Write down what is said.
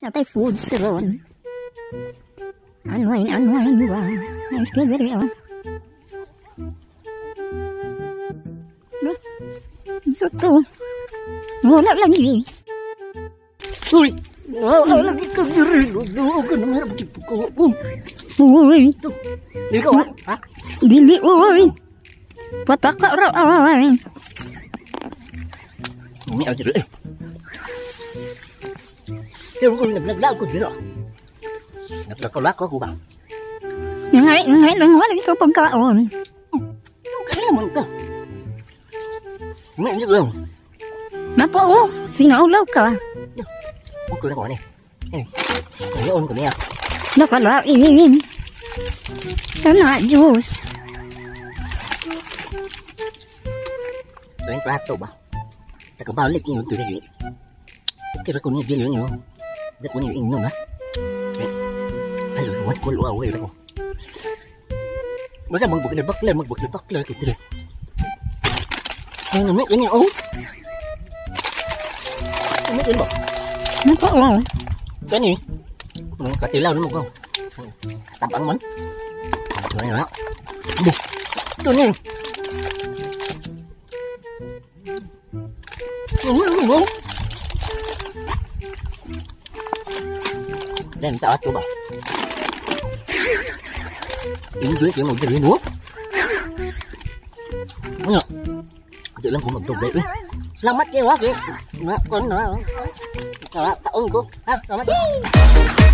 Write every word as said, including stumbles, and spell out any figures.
Natay food salon. Unwind, unwind, wow. Nice good video. Look. So to. Wala lagi. Uy! Wala lagi ka diri. Wala ka na mga ko. Uy! Dili ka, ha? Dili, uy! Pataka raw, ay. Umi ang diri. Pero kung naglaglag ko dito, naglakaw-lakaw ko ba? Ngay, ngay lang wala ito pagkaon. Kaya naman ka. Ngayon lang. Napa o, sinaulaw ka. Huwag ko na ko, ane. Eh, ngayon ko niya. Nakalain. Kana, juice. Ito yung plato ba? Takabalik yung ito na yun. Kira ko niya bilyo niyo. Ito ko niya inom ha. Ay, wala ko luwa away ako. Masa magbukla-bakla, magbukla-bakla ito tira. Ay, namit lang yun, oh. Namit lang ba? Napa o. Kani? Katilaw naman ko. Tabang man. Ito na yun. Ito na yun. Ano mo? Dan tak atur bah. Ini juga dia mau jadi nuh. Mana? Dia lang ko magdugay eh. Selamat ya wak eh. Nak kon na. Tak tak ongko. Ha, selamat.